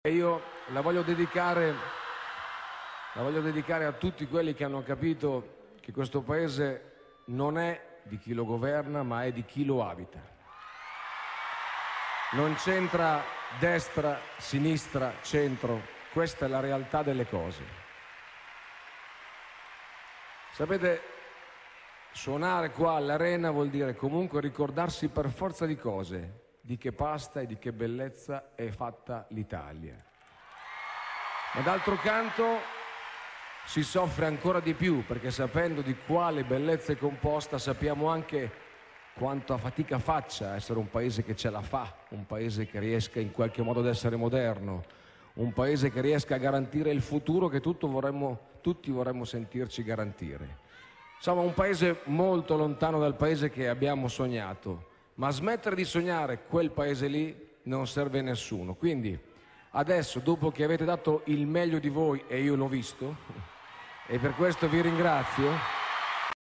E io la voglio dedicare a tutti quelli che hanno capito che questo paese non è di chi lo governa, ma è di chi lo abita. Non c'entra destra, sinistra, centro, questa è la realtà delle cose. Sapete, suonare qua all'Arena vuol dire comunque ricordarsi per forza di cose di che pasta e di che bellezza è fatta l'Italia. Ma d'altro canto si soffre ancora di più, perché sapendo di quale bellezza è composta sappiamo anche quanta fatica faccia essere un paese che ce la fa, un paese che riesca in qualche modo ad essere moderno, un paese che riesca a garantire il futuro che tutti vorremmo sentirci garantire. Insomma, un paese molto lontano dal paese che abbiamo sognato, ma smettere di sognare quel paese lì non serve a nessuno. Quindi adesso, dopo che avete dato il meglio di voi, e io l'ho visto, e per questo vi ringrazio,